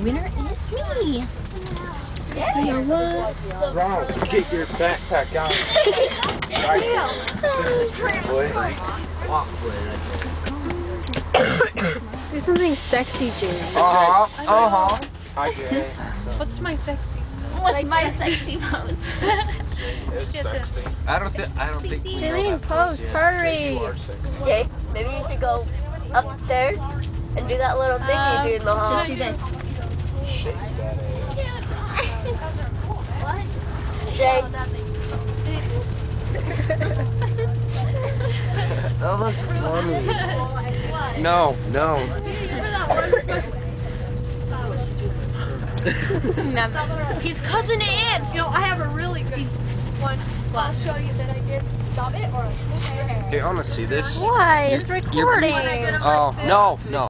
winner is me. Yeah. Ronald, get your backpack on. Do something sexy, Jayleen. Hi, Jay. What's my sexy? What's my sexy pose? It's sexy. I don't think we know Jayleen, that pose, yet. hurry. You are sexy. Jay, maybe you should go up there and do that little thing you do in the hall. Just do this. Shake that ass. Jay, That looks funny. No. He's cousin Ant. You know, I have a really good one. I'll show you that I did. Stop it or Hey, I want to see this. Why? It's recording. Oh, no.